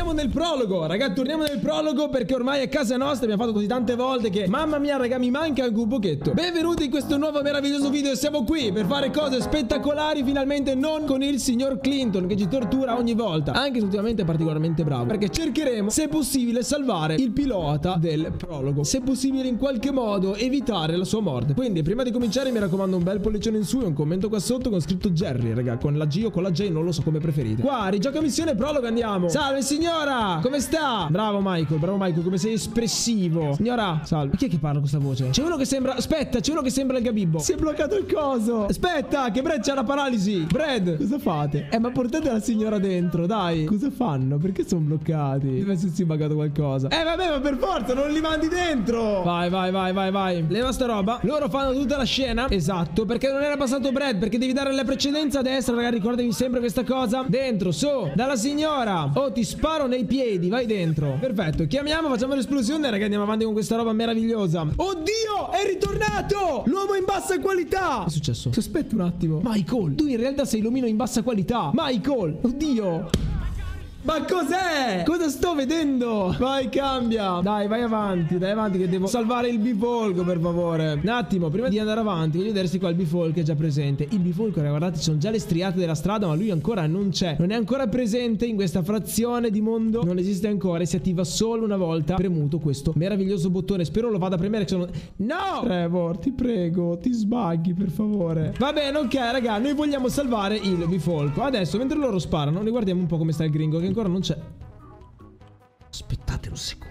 torniamo nel prologo. Raga, torniamo nel prologo perché ormai è casa nostra. Abbiamo fatto così tante volte che mamma mia, raga, mi manca anche un pochetto. Benvenuti in questo nuovo meraviglioso video. Siamo qui per fare cose spettacolari. Finalmente non con il signor Clinton che ci tortura ogni volta, anche se ultimamente è particolarmente bravo, perché cercheremo, se possibile, salvare il pilota del prologo, se possibile in qualche modo evitare la sua morte. Quindi prima di cominciare mi raccomando un bel pollicione in su e un commento qua sotto con scritto Jerry, raga, con la G o con la J, non lo so, come preferite. Qua, rigioca missione prologo, andiamo. Salve signora, come sta? Bravo Michael, come sei espressivo. Signora, salve. Chi è che parla con questa voce? C'è uno che sembra, aspetta, c'è uno che sembra il Gabibbo. Si è bloccato il coso. Aspetta, che Brad c'ha la paralisi. Brad, cosa fate? Ma portate la signora dentro, dai. Cosa fanno? Perché sono bloccati? Deve essersi buggato qualcosa. Vabbè, ma per forza non li mandi dentro. Vai. Leva sta roba. Loro fanno tutta la scena. Esatto, perché non era passato Brad, perché devi dare la precedenza a destra, ragazzi, ricordatevi sempre questa cosa. Dentro, su, dalla signora. Oh, ti sparo nei piedi, vai dentro. Perfetto, chiamiamo, facciamo l'esplosione, ragazzi, andiamo avanti con questa roba meravigliosa. Oddio, è ritornato l'uomo in bassa qualità. Che è successo? Aspetta un attimo. Michael, tu in realtà sei l'omino in bassa qualità. Michael, oddio. Ma cos'è? Cosa sto vedendo? Vai, cambia. Dai, vai avanti che devo salvare il bifolco, per favore. Un attimo, prima di andare avanti voglio vedere se qua il bifolco è già presente. Il bifolco, guardate, ci sono già le striate della strada, ma lui ancora non c'è. Non è ancora presente in questa frazione di mondo. Non esiste ancora e si attiva solo una volta premuto questo meraviglioso bottone. Spero lo vada a premere, che sono... No! Trevor, ti prego, ti sbaghi, per favore. Va bene, ok, raga, noi vogliamo salvare il bifolco. Adesso, mentre loro sparano, noi guardiamo un po' come sta il gringo, che ancora non c'è. Aspettate un secondo.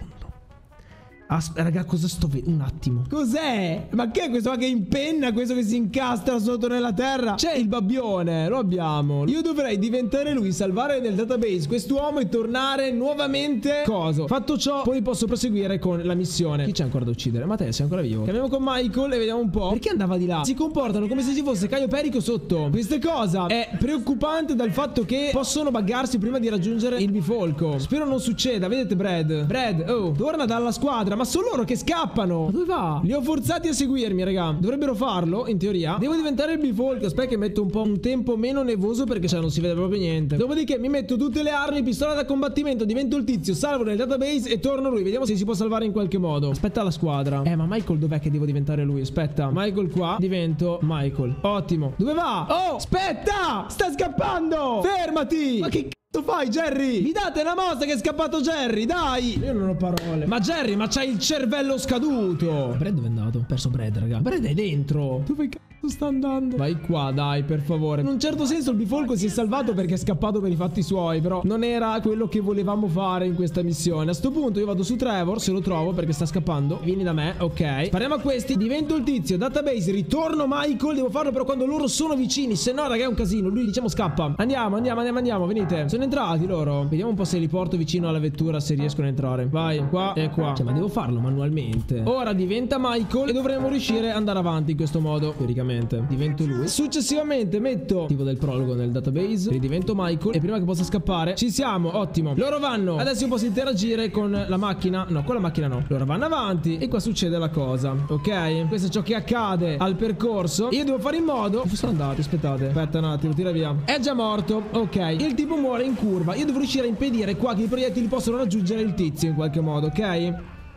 Raga, cosa sto vedendo? Un attimo. Cos'è? Ma che è questo che impenna? Questo che si incastra sotto nella terra? C'è il babbione, lo abbiamo. Io dovrei diventare lui, salvare nel database quest'uomo e tornare nuovamente. Cosa? Fatto ciò, poi posso proseguire con la missione. Chi c'è ancora da uccidere? Ma te sei ancora vivo. Chiamiamo con Michael e vediamo un po'. Perché andava di là? Si comportano come se ci fosse Caio Perico sotto. Questa cosa è preoccupante dal fatto che possono buggarsi prima di raggiungere il bifolco. Spero non succeda. Vedete Brad, oh, torna dalla squadra. Ma sono loro che scappano. Ma dove va? Li ho forzati a seguirmi, raga. Dovrebbero farlo, in teoria. Devo diventare il bifolco. Aspetta che metto un po' un tempo meno nevoso, perché non si vede proprio niente. Dopodiché mi metto tutte le armi, pistola da combattimento, divento il tizio, salvo nel database e torno lui. Vediamo se si può salvare in qualche modo. Aspetta la squadra. Ma Michael dov'è che devo diventare lui? Aspetta. Michael qua. Divento Michael. Ottimo. Dove va? Oh, aspetta! Sta scappando! Fermati! Ma che cazzo fai, Jerry? Mi date una mossa che è scappato Jerry, dai! Io non ho parole. Ma Jerry, ma c'hai il cervello scaduto. Brad dove è andato? Ho perso Brad, raga. Brad è dentro. Dove cazzo sta andando? Vai qua, dai, per favore. In un certo senso il bifolco si è salvato perché è scappato per i fatti suoi, però non era quello che volevamo fare in questa missione. A sto punto io vado su Trevor, se lo trovo, perché sta scappando. Vieni da me, ok. Spariamo a questi, divento il tizio, database, ritorno Michael. Devo farlo però quando loro sono vicini, se no, raga, è un casino. Lui, diciamo, scappa. Andiamo, venite. Sono entrati loro. Vediamo un po' se li porto vicino alla vettura, se riescono a entrare. Vai, qua e qua. Cioè, ma devo farlo manualmente. Ora diventa Michael e dovremo riuscire ad andare avanti in questo modo, teoricamente. Divento lui. Successivamente metto attivo del prologo nel database, ridivento Michael e prima che possa scappare ci siamo. Ottimo. Loro vanno. Adesso io posso interagire con la macchina. No, con la macchina no. Loro vanno avanti e qua succede la cosa. Ok, questo è ciò che accade al percorso. Io devo fare in modo... Dove sono andati? Aspettate. Aspetta un attimo, tira via. È già morto. Ok, il tipo muore in curva. Io devo riuscire a impedire qua che i proiettili possano raggiungere il tizio in qualche modo, ok?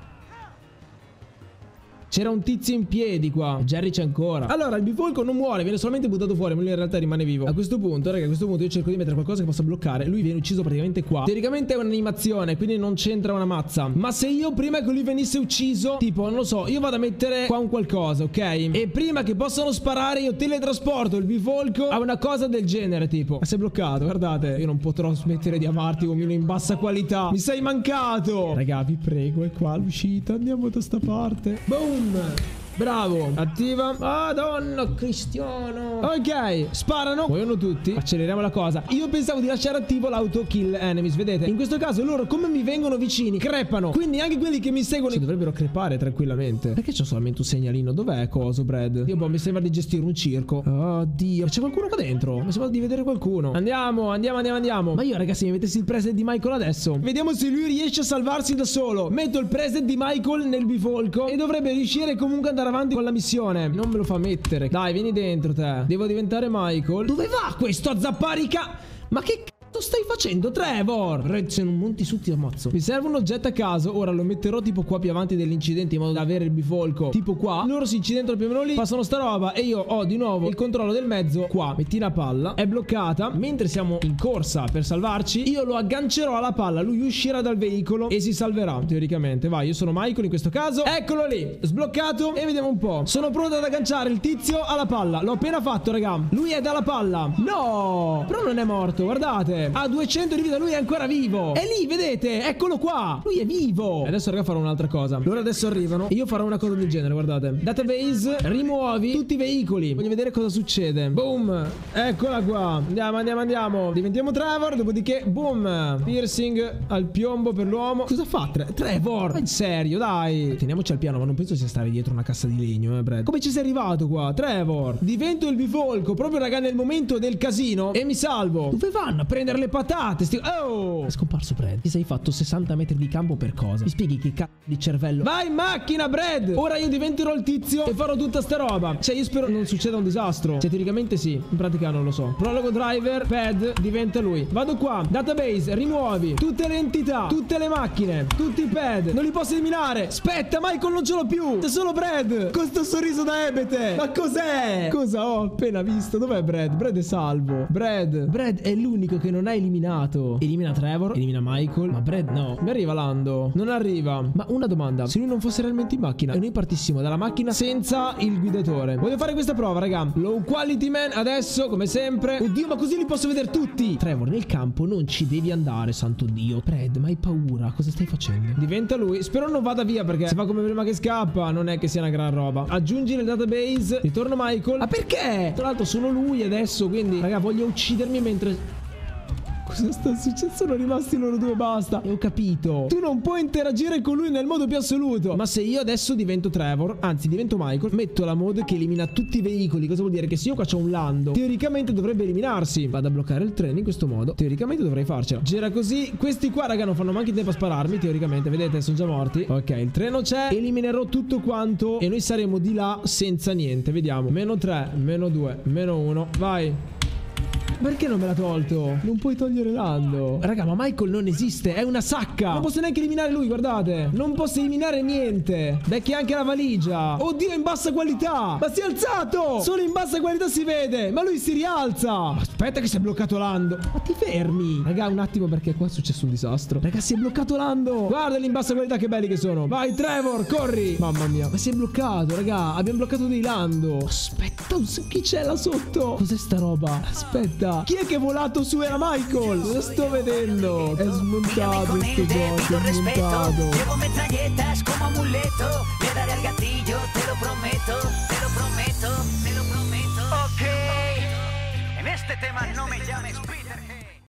C'era un tizio in piedi qua. Jerry c'è ancora. Allora il bifolco non muore, viene solamente buttato fuori, ma lui in realtà rimane vivo. A questo punto, raga, io cerco di mettere qualcosa che possa bloccare. Lui viene ucciso praticamente qua. Teoricamente è un'animazione, quindi non c'entra una mazza. Ma se io prima che lui venisse ucciso, tipo, non lo so, io vado a mettere qua un qualcosa, ok? E prima che possano sparare io teletrasporto il bifolco a una cosa del genere, tipo. Ma sei bloccato, guardate. Io non potrò smettere di amarti, omino in bassa qualità. Mi sei mancato. Raga, vi prego, è qua l'uscita. Andiamo da sta parte. Boom. Bravo. Attiva. Madonna cristiano. Ok, sparano. Muoiono tutti. Acceleriamo la cosa. Io pensavo di lasciare attivo l'auto kill enemies. Vedete, in questo caso loro come mi vengono vicini crepano. Quindi anche quelli che mi seguono dovrebbero crepare tranquillamente. Perché c'ho solamente un segnalino? Dov'è coso, Brad? Io mi sembra di gestire un circo. Oddio, c'è qualcuno qua dentro. Mi sembra di vedere qualcuno. Andiamo. Ma io, ragazzi, mi mettessi il preset di Michael adesso. Vediamo se lui riesce a salvarsi da solo. Metto il preset di Michael nel bifolco e dovrebbe riuscire comunque ad andare avanti con la missione. Non me lo fa mettere. Dai, vieni dentro te. Devo diventare Michael. Dove va questo a zapparica? Ma che Cosa stai facendo, Trevor? Red, se non monti su ti ammazzo. Mi serve un oggetto a caso. Ora lo metterò tipo qua più avanti dell'incidente, in modo da avere il bifolco tipo qua. Loro si incidental più o meno lì, passano sta roba e io ho di nuovo il controllo del mezzo qua. Metti una palla, è bloccata. Mentre siamo in corsa per salvarci, io lo aggancerò alla palla. Lui uscirà dal veicolo e si salverà teoricamente. Vai, io sono Michael in questo caso. Eccolo lì, sbloccato. E vediamo un po'. Sono pronto ad agganciare il tizio alla palla. L'ho appena fatto, raga. Lui è dalla palla. No, però non è morto, guardate. Ha 200 di vita, lui è ancora vivo. È lì, vedete? Eccolo qua. Lui è vivo. Adesso, raga, farò un'altra cosa. Loro adesso arrivano e io farò una cosa del genere, guardate. Database, rimuovi tutti i veicoli. Voglio vedere cosa succede. Boom. Eccola qua. Andiamo. Diventiamo Trevor. Dopodiché, boom. Piercing al piombo per l'uomo. Cosa fa Trevor? Ma in serio, dai. Teniamoci al piano, ma non penso sia stare dietro una cassa di legno, Brad. Come ci sei arrivato qua, Trevor? Divento il bifolco, proprio, raga, nel momento del casino e mi salvo. Dove vanno a prendere le patate? Oh! È scomparso Brad. Ti sei fatto 60 metri di campo per cosa? Mi spieghi che cazzo di cervello? Vai in macchina, Brad! Ora io diventerò il tizio e farò tutta sta roba. Cioè, io spero non succeda un disastro. Cioè, teoricamente sì, in pratica non lo so. Prologo driver, pad, diventa lui. Vado qua, database, rimuovi tutte le entità, tutte le macchine, tutti i pad. Non li posso eliminare. Aspetta, Michael non ce l'ho più. C'è solo Brad. Con sto sorriso da ebete. Ma cos'è? Cosa ho appena visto? Dov'è Brad? Brad è salvo. Brad è l'unico che non ha eliminato. Elimina Trevor, elimina Michael. Ma Brad no. Mi arriva Lando. Non arriva. Ma una domanda. Se lui non fosse realmente in macchina e noi partissimo dalla macchina senza il guidatore. Voglio fare questa prova, raga. Low quality man adesso, come sempre. Oddio, ma così li posso vedere tutti. Trevor, nel campo non ci devi andare, santo Dio. Brad, ma hai paura? Cosa stai facendo? Diventa lui. Spero non vada via, perché se fa come prima che scappa non è che sia una gran roba. Aggiungi nel database. Ritorno Michael. Ma perché? Tra l'altro sono lui adesso, quindi, raga, voglio uccidermi mentre... Cosa sta succedendo? Sono rimasti loro due, basta. E ho capito. Tu non puoi interagire con lui nel modo più assoluto. Ma se io adesso divento Trevor, anzi divento Michael, metto la mod che elimina tutti i veicoli. Cosa vuol dire? Che se io qua c'ho un Lando, teoricamente dovrebbe eliminarsi. Vado a bloccare il treno in questo modo. Teoricamente dovrei farcela. Gira così. Questi qua, raga, non fanno neanche tempo a spararmi. Teoricamente, vedete, sono già morti. Ok, il treno c'è. Eliminerò tutto quanto e noi saremo di là senza niente. Vediamo. -3, -2, -1. Vai. Perché non me l'ha tolto? Non puoi togliere Lando. Raga, ma Michael non esiste, è una sacca. Non posso neanche eliminare lui, guardate. Non posso eliminare niente. Becchi anche la valigia. Oddio, è in bassa qualità. Ma si è alzato. Solo in bassa qualità si vede. Ma lui si rialza. Aspetta che si è bloccato Lando. Ma ti fermi. Raga, un attimo, perché qua è successo un disastro. Raga, si è bloccato Lando. Guardali in bassa qualità che belli che sono. Vai Trevor, corri. Mamma mia. Ma si è bloccato, raga. Abbiamo bloccato dei Lando. Aspetta, chi c'è là sotto? Cos'è sta roba? Aspetta. Chi è che è volato su? Era Michael. Lo sto vedendo. È smontato sto gioco. È smontato. Llevo metralletas como amuleto. Le daré al gatillo, te lo prometo. Te lo prometo, te lo prometo. Ok. En este tema no me llames